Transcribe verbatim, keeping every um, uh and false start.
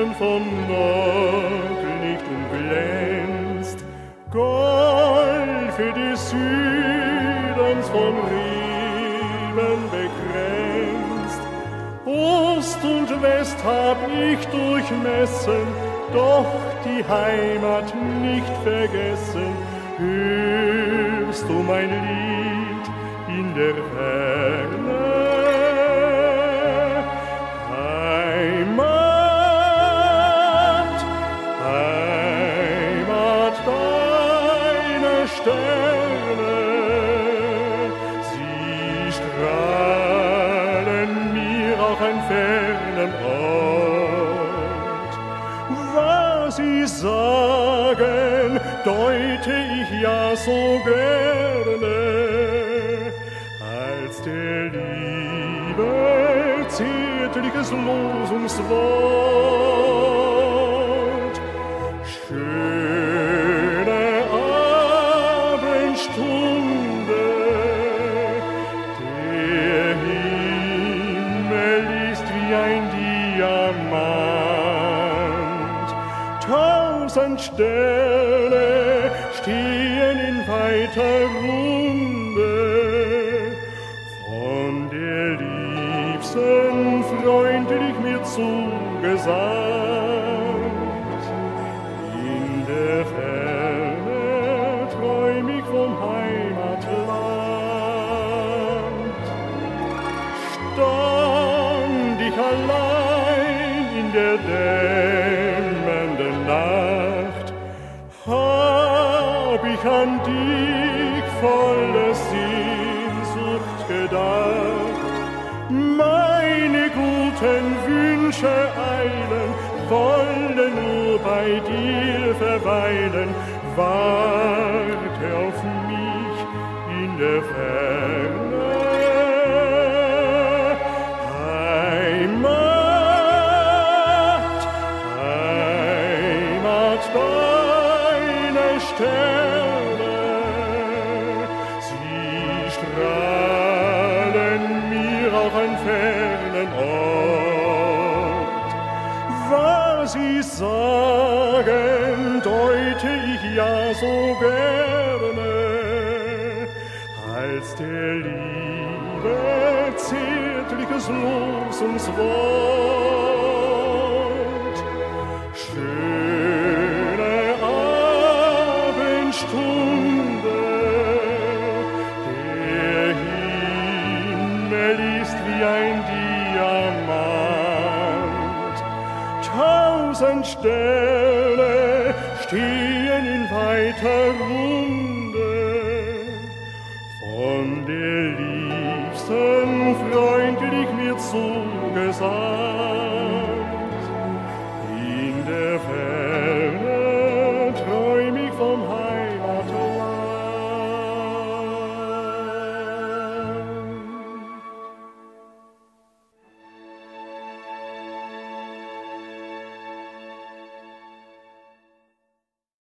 Süden von Nordlicht umglänzt, Golfe des Südens von Reben begrenzt. Ost und West hab ich durchmessen, doch die Heimat nicht vergessen. Hörst du mein Lied in der Ferne? Heimat, Heimat, deine Sterne, sie strahlen mir auch ein fernem Ort. Was sie sagen, deute ich ja so gerne. Als der Liebe zärtliches Losungswort. Schöne Abendstunde, der Himmel ist wie ein Diamant. Tausend Sterne stehen in weiter Runde, von der Liebsten freundlich mir zugesagt. In der Ferne träum ich vom Heimatland. Stand ich allein in der dämmernden Nacht, hab ich an dich voller Sehnsucht gedacht. Meine guten Wünsche eilen, wollen nur bei dir verweilen. Warte auf mich in der Ferne. Heimat, Heimat, deine Sterne, sie strahlen mir auch ein fernen Ort. Was sie sagen, deute ich ja so gerne. Als der Liebe zärtliches Losungswort. Schöne Abendstunde, der Himmel ist wie ein Diamant. Tausend Sterne stehen in weiter Runde, von der Liebsten freundlich mir zugesagt.